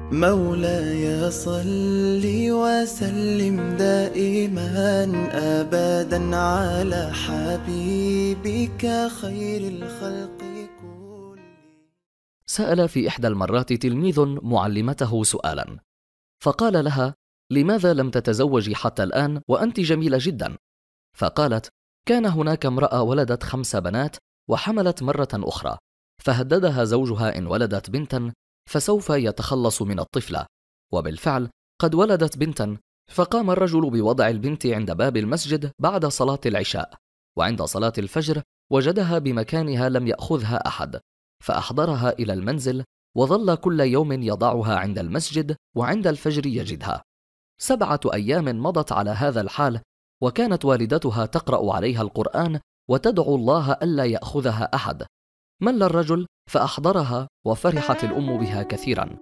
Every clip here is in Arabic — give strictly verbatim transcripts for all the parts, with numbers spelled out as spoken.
مولاي صل وسلم دائما أبدا على حبيبك خير الخلق كل. سأل في إحدى المرات تلميذ معلمته سؤالا، فقال لها: لماذا لم تتزوجي حتى الآن وأنت جميلة جدا؟ فقالت: كان هناك امرأة ولدت خمس بنات وحملت مرة أخرى، فهددها زوجها إن ولدت بنتا فسوف يتخلص من الطفلة، وبالفعل قد ولدت بنتا، فقام الرجل بوضع البنت عند باب المسجد بعد صلاة العشاء، وعند صلاة الفجر وجدها بمكانها لم يأخذها أحد، فأحضرها إلى المنزل وظل كل يوم يضعها عند المسجد، وعند الفجر يجدها. سبعة أيام مضت على هذا الحال، وكانت والدتها تقرأ عليها القرآن وتدعو الله ألا يأخذها أحد. مل الرجل فأحضرها، وفرحت الأم بها كثيرا.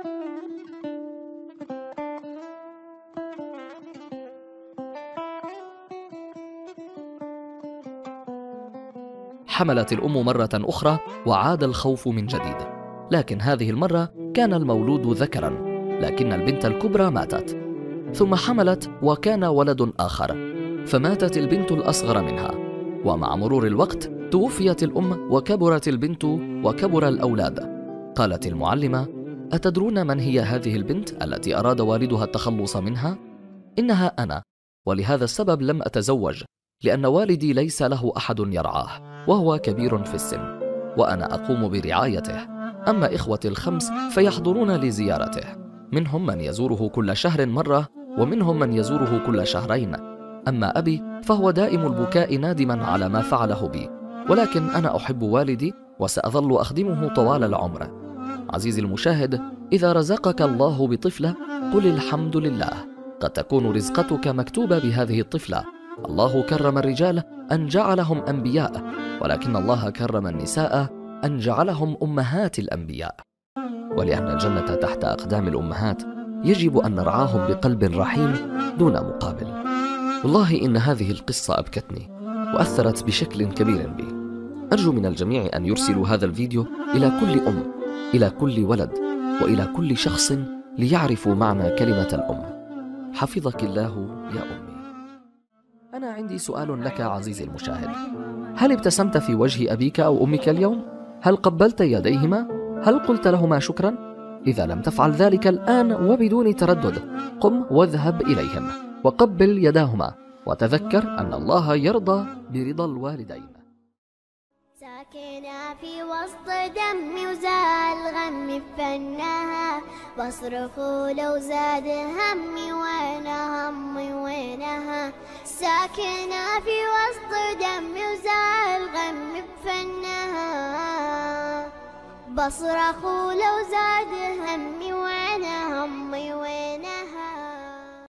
حملت الأم مرة أخرى وعاد الخوف من جديد، لكن هذه المرة كان المولود ذكرا، لكن البنت الكبرى ماتت. ثم حملت وكان ولد آخر، فماتت البنت الأصغر منها، ومع مرور الوقت توفيت الأم وكبرت البنت وكبر الأولاد. قالت المعلمة: أتدرون من هي هذه البنت التي أراد والدها التخلص منها؟ إنها أنا، ولهذا السبب لم أتزوج، لأن والدي ليس له أحد يرعاه وهو كبير في السن، وأنا أقوم برعايته. أما إخوتي الخمس فيحضرون لزيارته، منهم من يزوره كل شهر مرة، ومنهم من يزوره كل شهرين. أما أبي فهو دائم البكاء نادما على ما فعله بي، ولكن أنا أحب والدي وسأظل أخدمه طوال العمر. عزيزي المشاهد، إذا رزقك الله بطفلة قل الحمد لله، قد تكون رزقتك مكتوبة بهذه الطفلة. الله كرم الرجال أن جعلهم أنبياء، ولكن الله كرم النساء أن جعلهم أمهات الأنبياء. ولأن الجنة تحت أقدام الأمهات يجب أن نرعاهم بقلب رحيم دون مقابل. والله إن هذه القصة أبكتني وأثرت بشكل كبير بي. أرجو من الجميع أن يرسلوا هذا الفيديو إلى كل أم، إلى كل ولد، وإلى كل شخص ليعرفوا معنى كلمة الأم. حفظك الله يا أمي. أنا عندي سؤال لك عزيزي المشاهد، هل ابتسمت في وجه أبيك أو أمك اليوم؟ هل قبلت يديهما؟ هل قلت لهما شكرا؟ إذا لم تفعل ذلك الآن وبدون تردد، قم واذهب إليهم وقبل يداهما، وتذكر أن الله يرضى برضا الوالدين. ساكنة في وسط دمي وزال غمي بفنها، بصرخ لو زاد همي وانا همي وينها. ساكنة في وسط دمي وزال غمي بفنها، بصرخ لو زاد همي وانا همي وينها.